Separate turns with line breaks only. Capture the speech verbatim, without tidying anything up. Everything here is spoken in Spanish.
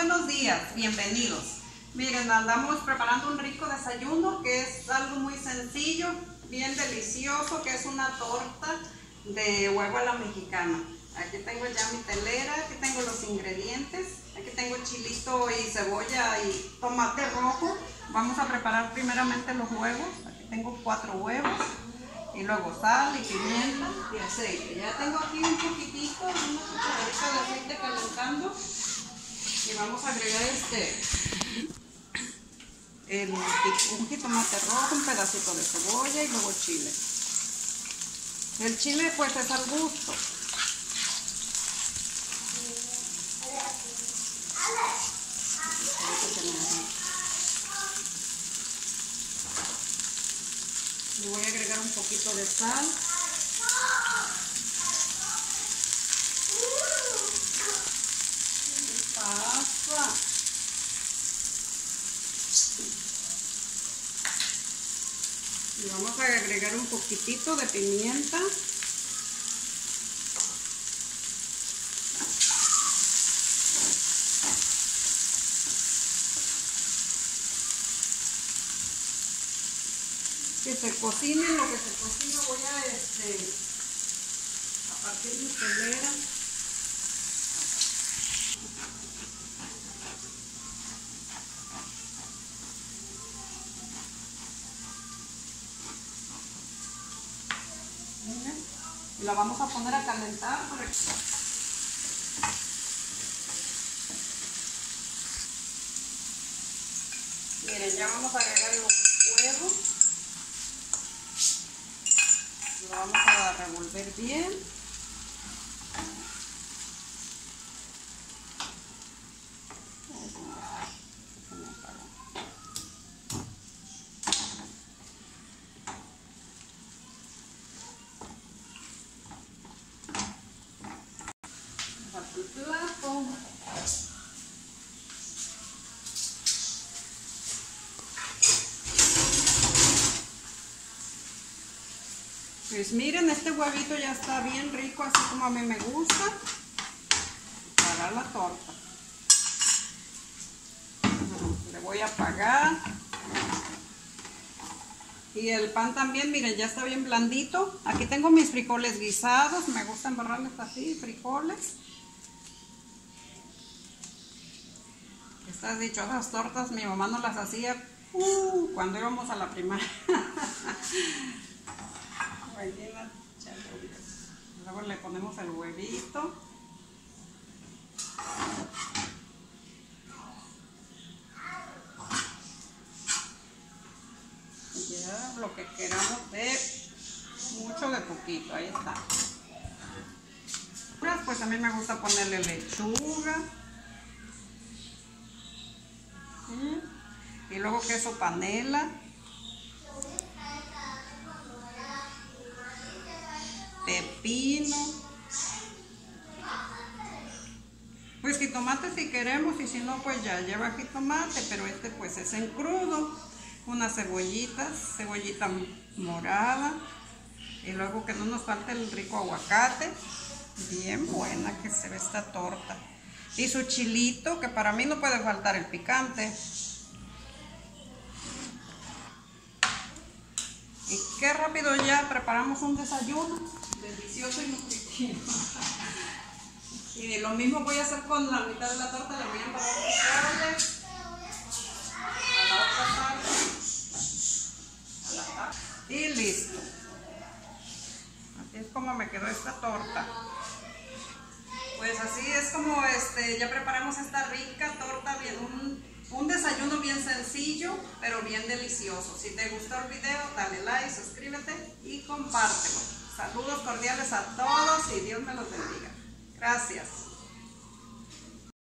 buenos días, bienvenidos. Miren, andamos preparando un rico desayuno que es algo muy sencillo, bien delicioso, que es una torta de huevo a la mexicana. Aquí tengo ya mi telera, aquí tengo los ingredientes, aquí tengo chilito y cebolla y tomate rojo. Vamos a preparar primeramente los huevos. Aquí tengo cuatro huevos y luego sal y pimienta y aceite. Ya tengo aquí un poquitito, una cucharadita de aceite calentando y vamos a agregar este el, un jitomate rojo, un pedacito de cebolla y luego chile. El chile pues es al gusto. Le voy a agregar un poquito de sal. ¿Qué pasa? Y vamos a agregar un poquitito de pimienta. Que se cocine, lo que se cocina voy a, este, a partir mi telera. Y la vamos a poner a calentar para que... Miren, ya vamos a agregar los huevos. Lo vamos a revolver bien. Falta el plato. Pues miren, este huevito ya está bien rico, así como a mí me gusta, para la torta. Le voy a apagar. Y el pan también, miren, ya está bien blandito. Aquí tengo mis frijoles guisados, me gusta embarrarles así, frijoles. Estas dichosas tortas mi mamá nos las hacía uh, cuando íbamos a la primaria. Luego le ponemos el huevito. Ya lo que queramos, de mucho de poquito, ahí está. Pues a mí me gusta ponerle lechuga. Y luego queso panela. Pepino, pues jitomate si queremos, y si no pues ya lleva jitomate, pero este pues es en crudo. Unas cebollitas, cebollita morada, y luego que no nos falte el rico aguacate. Bien buena que se ve esta torta, y su chilito, que para mí no puede faltar el picante. Y qué rápido ya preparamos un desayuno delicioso y nutritivo. Y lo mismo voy a hacer con la mitad de la torta. Le voy a embarrar frijoles a la otra parte, a la parte, y listo. Así es como me quedó esta torta. Pues así es como este, ya preparamos esta rica torta, bien, un, un desayuno bien sencillo, pero bien delicioso. Si te gustó el video, dale like, suscríbete y compártelo. Saludos cordiales a todos y Dios me los bendiga. Gracias.